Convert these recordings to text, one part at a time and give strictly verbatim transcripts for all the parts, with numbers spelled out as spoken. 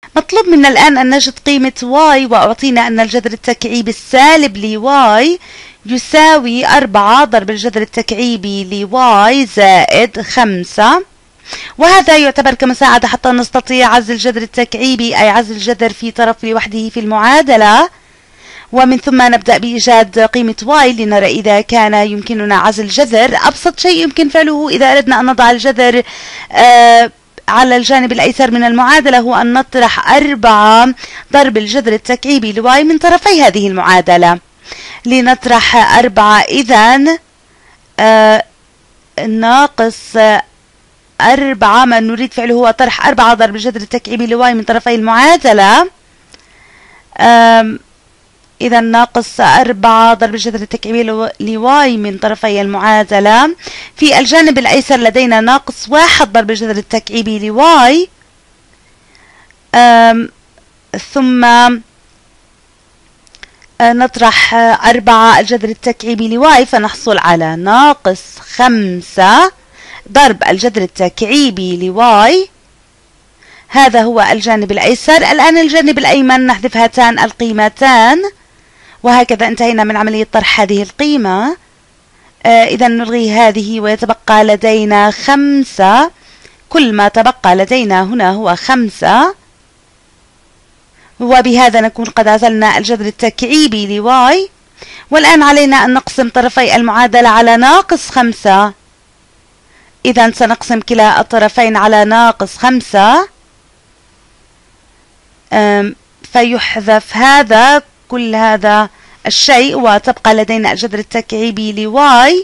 مطلوب منا الآن أن نجد قيمة y، وأعطينا أن الجذر التكعيبي السالب ل y يساوي أربعة ضرب الجذر التكعيبي ل y زائد خمسة، وهذا يعتبر كمساعدة حتى نستطيع عزل الجذر التكعيبي أي عزل الجذر في طرف لوحده في المعادلة، ومن ثم نبدأ بإيجاد قيمة y لنرى إذا كان يمكننا عزل الجذر. أبسط شيء يمكن فعله إذا أردنا أن نضع الجذر آه على الجانب الأيسر من المعادلة هو أن نطرح أربعة ضرب الجذر التكعيبي لواي من طرفي هذه المعادلة. لنطرح أربعة إذن آه ناقص أربعة، ما نريد فعله هو طرح أربعة ضرب الجذر التكعيبي لواي من طرفي المعادلة. آه إذا ناقص أربعة ضرب الجذر التكعيبي لواي من طرفي المعادلة. في الجانب الأيسر لدينا ناقص واحد ضرب الجذر التكعيبي لواي، ثم نطرح أربعة الجذر التكعيبي لواي فنحصل على ناقص خمسة ضرب الجذر التكعيبي لواي. هذا هو الجانب الأيسر. الآن الجانب الأيمن نحذف هاتان القيمتان، وهكذا انتهينا من عملية طرح هذه القيمة. آه إذا نلغي هذه ويتبقى لدينا خمسة، كل ما تبقى لدينا هنا هو خمسة، وبهذا نكون قد عزلنا الجذر التكعيبي لواي. والآن علينا أن نقسم طرفي المعادلة على ناقص خمسة. إذا سنقسم كلا الطرفين على ناقص خمسة، فيحذف هذا كل هذا الشيء، وتبقى لدينا الجذر التكعيبي لواي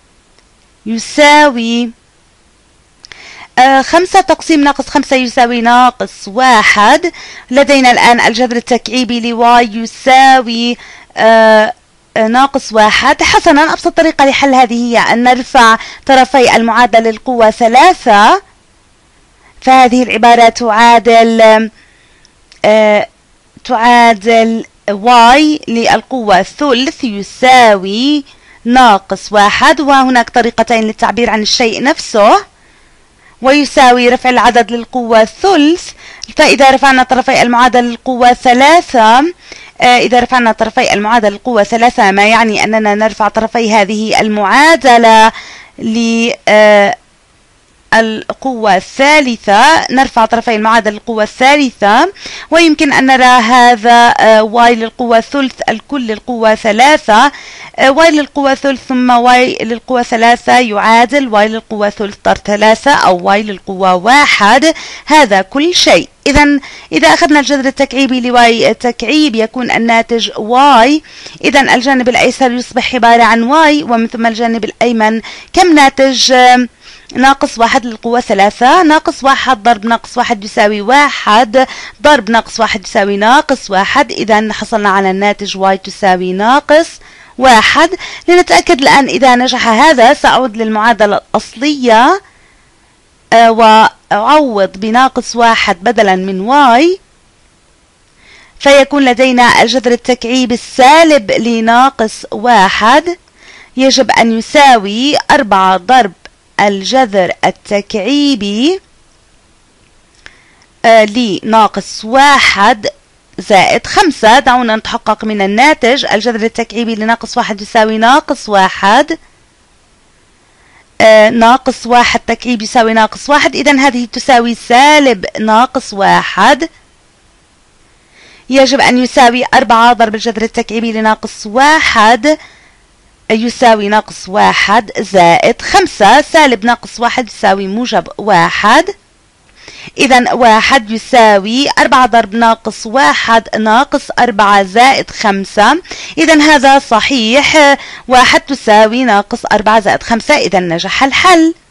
يساوي آه خمسة تقسيم ناقص خمسة يساوي ناقص واحد. لدينا الآن الجذر التكعيبي لواي يساوي آه ناقص واحد. حسنا، أبسط طريقة لحل هذه هي أن نرفع طرفي المعادلة للقوة ثلاثة، فهذه العبارة تعادل آه تعادل y للقوة ثلث يساوي ناقص واحد، وهناك طريقتين للتعبير عن الشيء نفسه، ويساوي رفع العدد للقوة ثلث. فإذا رفعنا طرفي المعادلة للقوة ثلاثة آه إذا رفعنا طرفي المعادلة للقوة ثلاثة ما يعني أننا نرفع طرفي هذه المعادلة ل آه القوة الثالثة، نرفع طرفي المعادلة للقوة الثالثة، ويمكن أن نرى هذا y للقوة ثلث الكل للقوة ثلاثة، y للقوة ثلث ثم y للقوة ثلاثة يعادل y للقوة ثلث ضرب ثلاثة أو y للقوة واحد. هذا كل شيء. إذا إذا أخذنا الجذر التكعيبي لواي تكعيب يكون الناتج y. إذا الجانب الأيسر يصبح عبارة عن y، ومن ثم الجانب الأيمن كم ناتج؟ ناقص واحد للقوة ثلاثة، ناقص واحد ضرب ناقص واحد يساوي واحد، ضرب ناقص واحد يساوي ناقص واحد. إذا حصلنا على الناتج y تساوي ناقص واحد. لنتأكد الآن إذا نجح هذا سأعود للمعادلة الأصلية آه وأعوض بناقص واحد بدلا من y، فيكون لدينا الجذر التكعيب السالب لناقص واحد يجب أن يساوي أربعة ضرب الجذر التكعيبي آه لناقص واحد زائد خمسة. دعونا نتحقق من الناتج. الجذر التكعيبي لناقص واحد يساوي ناقص واحد، آه ناقص واحد تكعيب يساوي ناقص واحد، إذا هذه تساوي سالب ناقص واحد. يجب أن يساوي أربعة ضرب الجذر التكعيبي لناقص واحد يساوي ناقص واحد زائد خمسة، سالب ناقص واحد يساوي موجب واحد. إذا واحد يساوي أربعة ضرب ناقص واحد ناقص أربعة زائد خمسة. إذا هذا صحيح، واحد تساوي ناقص أربعة زائد خمسة. إذا نجح الحل.